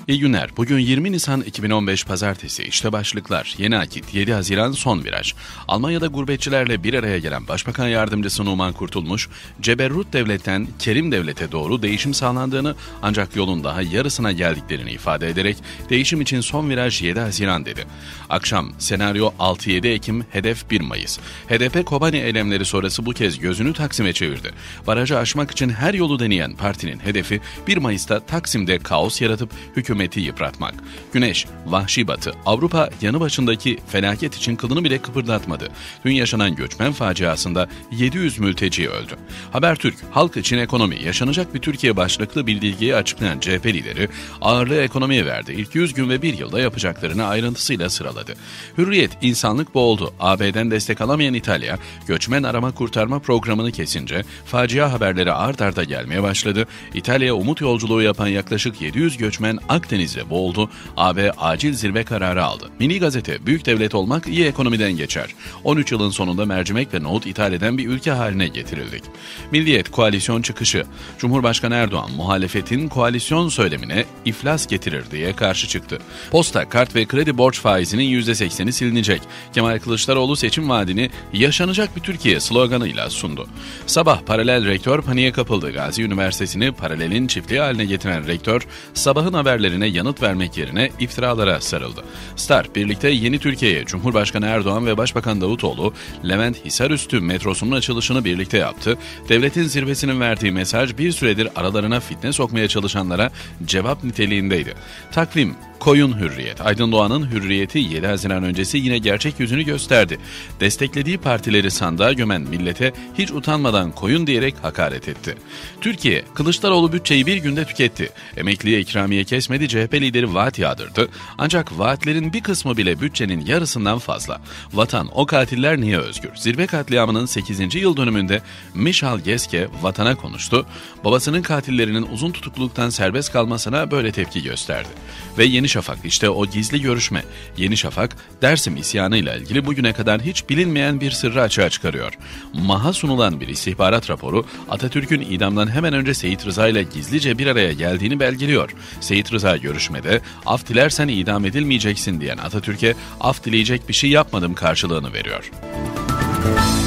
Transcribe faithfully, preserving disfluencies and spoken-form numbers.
İyi günler. Bugün yirmi Nisan iki bin on beş Pazartesi. İşte başlıklar. Yeni akit. yedi Haziran son viraj. Almanya'da gurbetçilerle bir araya gelen Başbakan Yardımcısı Numan Kurtulmuş, Ceberrut devletten Kerim devlete doğru değişim sağlandığını ancak yolun daha yarısına geldiklerini ifade ederek değişim için son viraj yedi Haziran dedi. Akşam senaryo altı yedi Ekim, hedef bir Mayıs. H D P Kobani eylemleri sonrası bu kez gözünü Taksim'e çevirdi. Barajı aşmak için her yolu deneyen partinin hedefi bir Mayıs'ta Taksim'de kaos yaratıp hükümeti yıpratmak. Güneş, vahşi batı, Avrupa yanı başındaki felaket için kılını bile kıpırdatmadı. Dün yaşanan göçmen faciasında yedi yüz mülteci öldü. Habertürk, halk için ekonomi, yaşanacak bir Türkiye başlıklı bildirgeyi açıklayan C H P lideri ağırlığı ekonomiye verdi. İlk yüz gün ve bir yılda yapacaklarını ayrıntısıyla sıraladı. Hürriyet, insanlık boğuldu. A B'den destek alamayan İtalya, göçmen arama kurtarma programını kesince facia haberleri art arda gelmeye başladı. İtalya'ya umut yolculuğu yapan yaklaşık yedi yüz göçmen Akdeniz'de boğuldu. A B acil zirve kararı aldı. Milli Gazete, büyük devlet olmak iyi ekonomiden geçer. on üç yılın sonunda mercimek ve nohut ithal eden bir ülke haline getirildik. Milliyet, koalisyon çıkışı. Cumhurbaşkanı Erdoğan, muhalefetin koalisyon söylemine iflas getirir diye karşı çıktı. Posta, kart ve kredi borç faizinin yüzde sekseni silinecek. Kemal Kılıçdaroğlu seçim vaadini yaşanacak bir Türkiye sloganıyla sundu. Sabah, paralel rektör paniğe kapıldı. Gazi Üniversitesi'ni paralelin çiftliği haline getiren rektör, Sabah'ın haberlerine yanıt vermek yerine iftiralara sarıldı. Star, birlikte yeni Türkiye'ye Cumhurbaşkanı Erdoğan ve Başbakan Davutoğlu, Levent Hisarüstü metrosunun açılışını birlikte yaptı. Devletin zirvesinin verdiği mesaj bir süredir aralarına fitne sokmaya çalışanlara cevap niteliğindeydi. Takvim, koyun Hürriyet. Aydın Doğan'ın Hürriyeti yedi Haziran öncesi yine gerçek yüzünü gösterdi. Desteklediği partileri sandığa gömen millete hiç utanmadan koyun diyerek hakaret etti. Türkiye, Kılıçdaroğlu bütçeyi bir günde tüketti. Emekliye ikramiye kesmedi, C H P lideri vaat yağdırdı. Ancak vaatlerin bir kısmı bile bütçenin yarısından fazla. Vatan, o katiller niye özgür? Zirve katliamının sekizinci yıl dönümünde Mişal Geske vatana konuştu. Babasının katillerinin uzun tutukluluktan serbest kalmasına böyle tepki gösterdi. Ve Yeni Şafak, işte o gizli görüşme. Yeni Şafak, Dersim isyanıyla ilgili bugüne kadar hiç bilinmeyen bir sırrı açığa çıkarıyor. MAH'a sunulan bir istihbarat raporu, Atatürk'ün idamdan hemen önce Seyit Rıza ile gizlice bir araya geldiğini belgeliyor. Seyit Rıza görüşmede, af dilersen idam edilmeyeceksin diyen Atatürk'e af dileyecek bir şey yapmadım karşılığını veriyor.